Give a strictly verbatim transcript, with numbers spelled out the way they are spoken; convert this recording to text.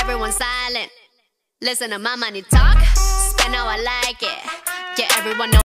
everyone silent. Listen to my money talk, spend how I like it. Yeah, everyone know